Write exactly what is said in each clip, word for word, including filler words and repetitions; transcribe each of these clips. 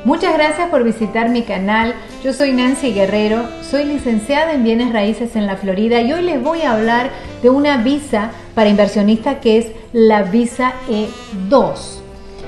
Muchas gracias por visitar mi canal. Yo soy Nancy Guerrero, soy licenciada en Bienes Raíces en la Florida y hoy les voy a hablar de una visa para inversionistas que es la visa E dos.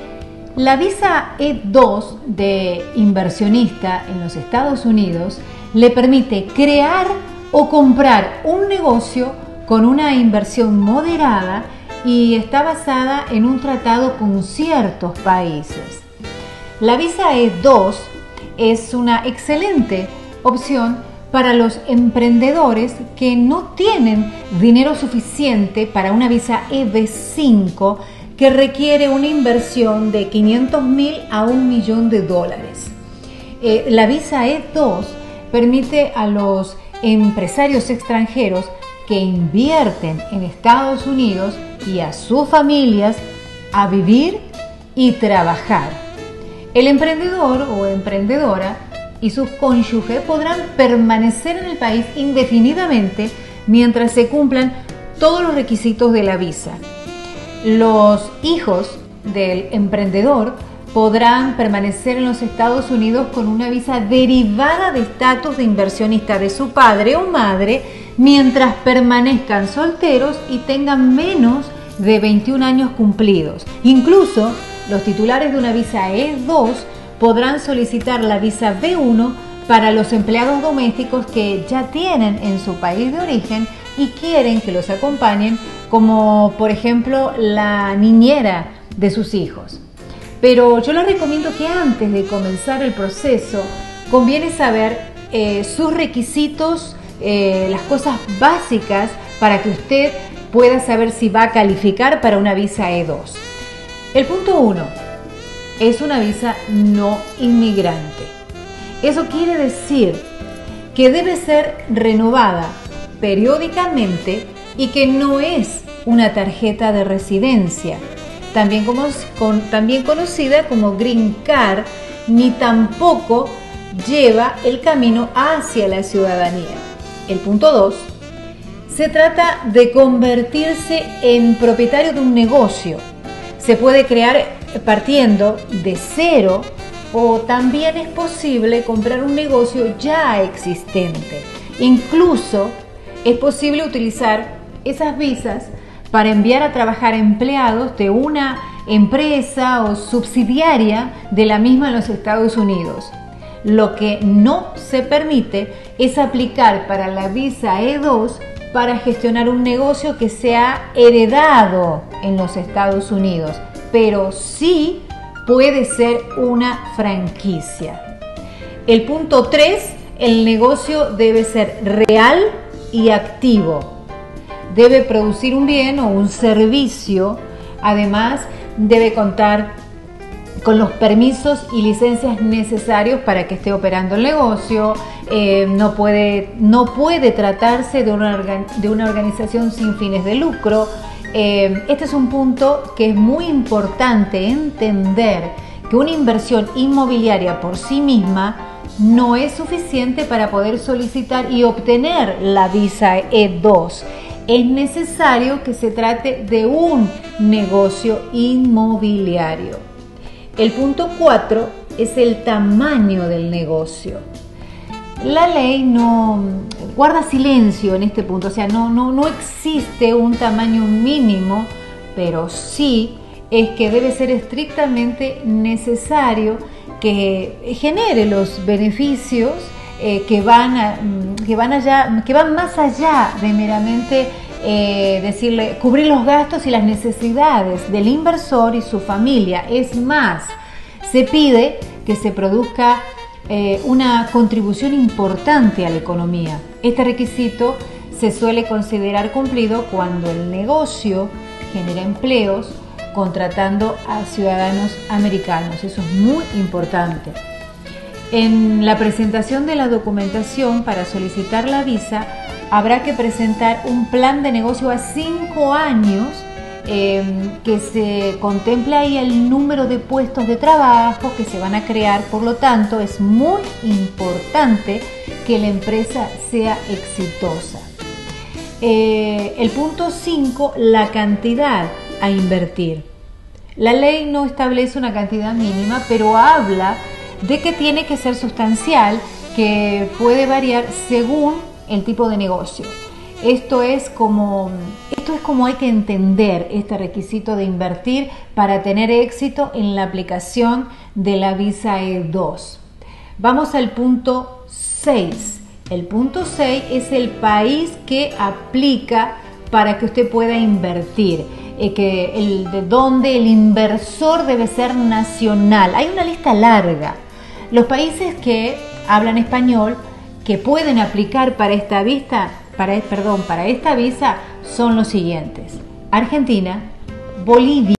La visa E dos de inversionista en los Estados Unidos le permite crear o comprar un negocio con una inversión moderada y está basada en un tratado con ciertos países. La visa E dos es una excelente opción para los emprendedores que no tienen dinero suficiente para una visa E B cinco que requiere una inversión de quinientos mil a un millón de dólares. Eh, la visa E dos permite a los empresarios extranjeros que invierten en Estados Unidos y a sus familias a vivir y trabajar. El emprendedor o emprendedora y sus cónyuges podrán permanecer en el país indefinidamente mientras se cumplan todos los requisitos de la visa. Los hijos del emprendedor podrán permanecer en los Estados Unidos con una visa derivada de estatus de inversionista de su padre o madre mientras permanezcan solteros y tengan menos de veintiún años cumplidos. Incluso los titulares de una visa E dos podrán solicitar la visa B uno para los empleados domésticos que ya tienen en su país de origen y quieren que los acompañen, como por ejemplo la niñera de sus hijos. Pero yo les recomiendo que antes de comenzar el proceso conviene saber eh, sus requisitos, eh, las cosas básicas para que usted pueda saber si va a calificar para una visa E dos. El punto uno es una visa no inmigrante. Eso quiere decir que debe ser renovada periódicamente y que no es una tarjeta de residencia, también, como, con, también conocida como Green Card, ni tampoco lleva el camino hacia la ciudadanía. El punto dos, se trata de convertirse en propietario de un negocio. Se puede crear partiendo de cero o también es posible comprar un negocio ya existente. Incluso es posible utilizar esas visas para enviar a trabajar empleados de una empresa o subsidiaria de la misma en los Estados Unidos. Lo que no se permite es aplicar para la visa E dos para gestionar un negocio que se ha heredado en los Estados Unidos, pero sí puede ser una franquicia. El punto tres, el negocio debe ser real y activo. Debe producir un bien o un servicio. Además, debe contar con los permisos y licencias necesarios para que esté operando el negocio. Eh, no puede, no puede tratarse de una, de una organización sin fines de lucro. Eh, este es un punto que es muy importante entender, que una inversión inmobiliaria por sí misma no es suficiente para poder solicitar y obtener la visa E dos. Es necesario que se trate de un negocio inmobiliario. El punto cuatro es el tamaño del negocio. La ley no guarda silencio en este punto, o sea, no, no, no existe un tamaño mínimo, pero sí es que debe ser estrictamente necesario que genere los beneficios eh, que, van a, que, van allá, que van más allá de meramente eh, decirle, cubrir los gastos y las necesidades del inversor y su familia. Es más, se pide que se produzca eh, una contribución importante a la economía. Este requisito se suele considerar cumplido cuando el negocio genera empleos contratando a ciudadanos americanos. Eso es muy importante. En la presentación de la documentación para solicitar la visa habrá que presentar un plan de negocio a cinco años eh, que se contempla ahí el número de puestos de trabajo que se van a crear. Por lo tanto, es muy importante que la empresa sea exitosa. Eh, el punto cinco, la cantidad a invertir. La ley no establece una cantidad mínima, pero habla de que tiene que ser sustancial, que puede variar según el tipo de negocio. Esto es como, esto es como hay que entender este requisito de invertir para tener éxito en la aplicación de la visa E dos. Vamos al punto seis. El punto seis es el país que aplica para que usted pueda invertir, eh, que el, de donde el inversor debe ser nacional. Hay una lista larga. Los países que hablan español que pueden aplicar para esta visa, para, perdón, para esta visa son los siguientes: Argentina, Bolivia,